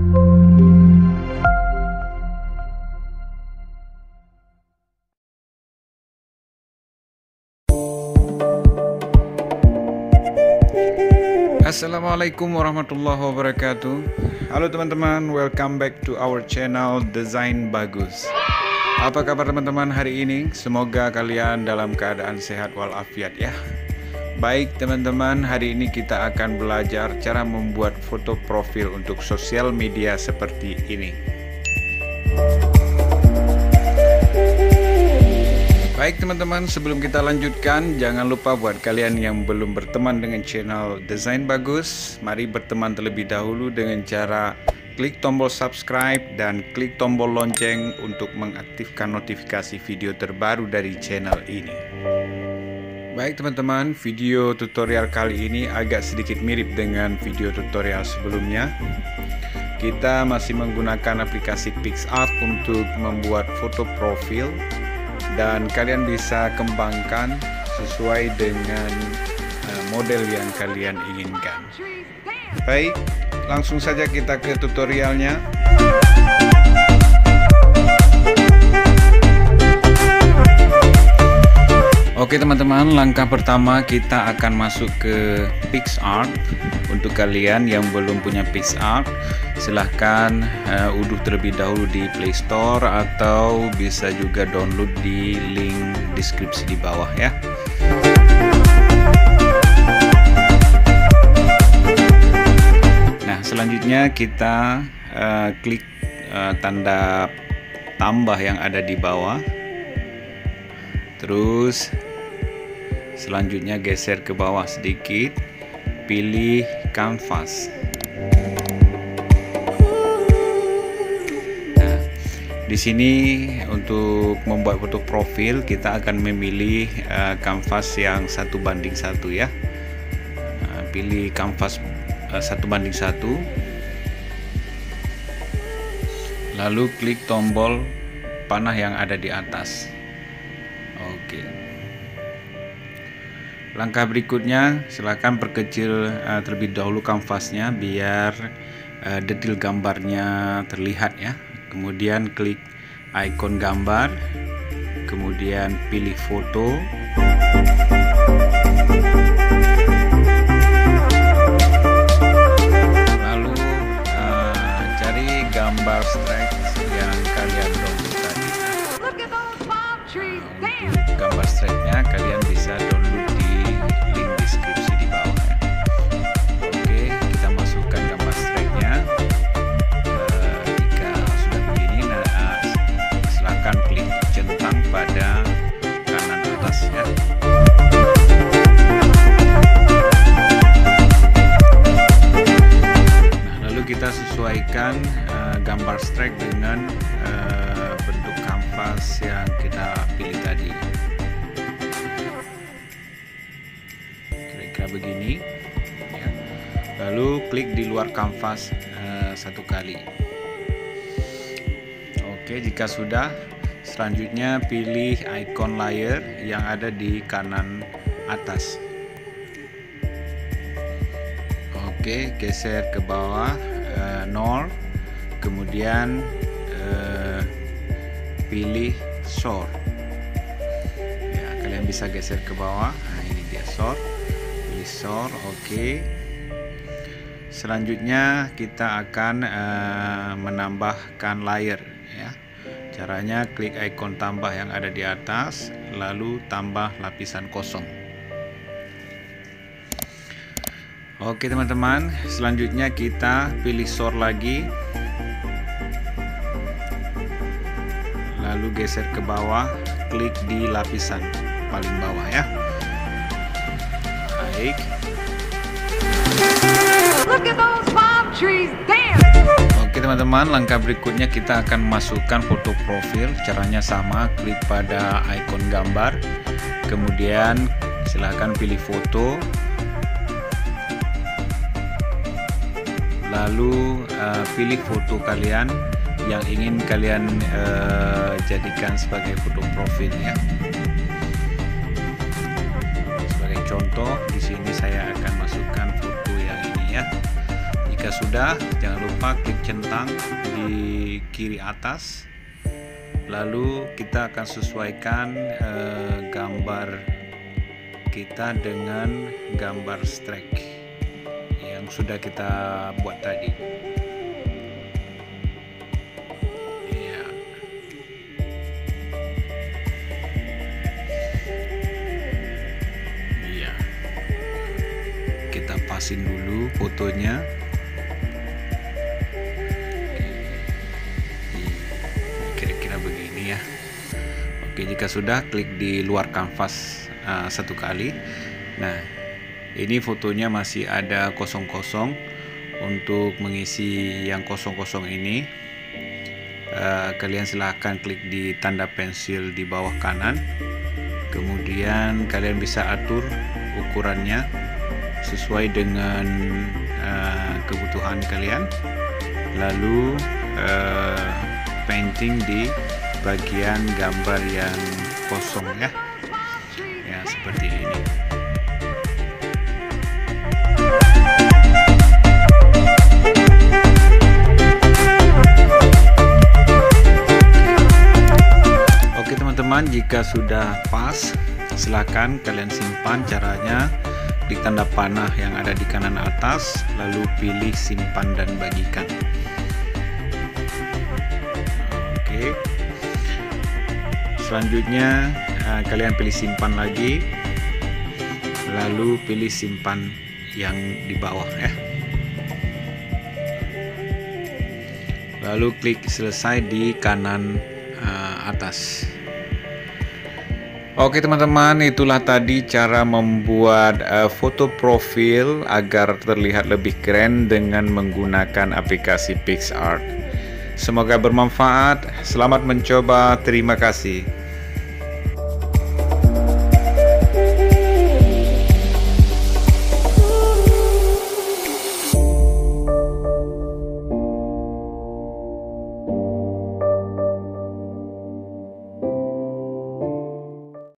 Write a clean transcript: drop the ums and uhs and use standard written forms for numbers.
Assalamualaikum warahmatullahi wabarakatuh. Halo teman-teman, welcome back to our channel Desain Bagus. Apa kabar teman-teman hari ini? Semoga kalian dalam keadaan sehat walafiat ya. Baik teman-teman, hari ini kita akan belajar cara membuat foto profil untuk sosial media seperti ini. Baik teman-teman, sebelum kita lanjutkan, jangan lupa buat kalian yang belum berteman dengan channel Desain Bagus, mari berteman terlebih dahulu dengan cara klik tombol subscribe dan klik tombol lonceng untuk mengaktifkan notifikasi video terbaru dari channel ini. Baik teman-teman, video tutorial kali ini agak sedikit mirip dengan video tutorial sebelumnya. Kita masih menggunakan aplikasi PicsArt untuk membuat foto profil, dan kalian bisa kembangkan sesuai dengan model yang kalian inginkan. Baik, langsung saja kita ke tutorialnya. Oke teman-teman, langkah pertama kita akan masuk ke PicsArt. Untuk kalian yang belum punya PicsArt, silahkan unduh terlebih dahulu di Play Store atau bisa juga download di link deskripsi di bawah ya. Nah, selanjutnya kita klik tanda tambah yang ada di bawah. Terus selanjutnya geser ke bawah sedikit, pilih kanvas. Nah, di sini untuk membuat foto profil kita akan memilih kanvas yang 1:1 ya. Nah, pilih kanvas 1:1, lalu klik tombol panah yang ada di atas. Oke. Langkah berikutnya, silakan perkecil terlebih dahulu kanvasnya biar detail gambarnya terlihat ya. Kemudian klik ikon gambar, kemudian pilih foto. Lalu cari gambar strike yang kalian download tadi. Untuk gambar strike-nya kalian bisa download di link deskripsi di bawah ya. Oke, kita masukkan gambar strike-nya. Jika sudah begini, silakan klik centang pada kanan atas ya. Nah, lalu kita sesuaikan gambar strike dengan bentuk kanvas yang kita pilih tadi. Kira-kira begini ya. Lalu klik di luar kanvas satu kali. Oke, jika sudah, selanjutnya pilih ikon layer yang ada di kanan atas. Oke, geser ke bawah 0, kemudian pilih sort ya, kalian bisa geser ke bawah. Nah, ini dia sort, pilih sort. Oke, selanjutnya kita akan menambahkan layer ya. Caranya klik ikon tambah yang ada di atas, lalu tambah lapisan kosong. Oke teman-teman, selanjutnya kita pilih sort lagi, lalu geser ke bawah, klik di lapisan paling bawah ya. Baik. Oke teman-teman, langkah berikutnya kita akan masukkan foto profil. Caranya sama, klik pada ikon gambar, kemudian silahkan pilih foto, lalu pilih foto kalian yang ingin kalian jadikan sebagai foto profil ya. Sebagai contoh, di sini saya akan masukkan foto yang ini ya. Jika sudah, jangan lupa klik centang di kiri atas. Lalu kita akan sesuaikan gambar kita dengan gambar strike yang sudah kita buat tadi. Ya. Ya. Kita pasin dulu fotonya. Begini ya. Oke, jika sudah, klik di luar kanvas satu kali. Nah, ini fotonya masih ada kosong-kosong. Untuk mengisi yang kosong-kosong ini, kalian silahkan klik di tanda pensil di bawah kanan. Kemudian kalian bisa atur ukurannya sesuai dengan kebutuhan kalian. Lalu painting di bagian gambar yang kosong ya, seperti ini. Oke teman-teman, jika sudah pas, silakan kalian simpan. Caranya di tanda panah yang ada di kanan atas, lalu pilih simpan dan bagikan. Oke. Selanjutnya kalian pilih simpan lagi, lalu pilih simpan yang di bawah ya. Lalu klik selesai di kanan atas. Oke teman-teman, itulah tadi cara membuat foto profil agar terlihat lebih keren dengan menggunakan aplikasi PicsArt. Semoga bermanfaat. Selamat mencoba. Terima kasih.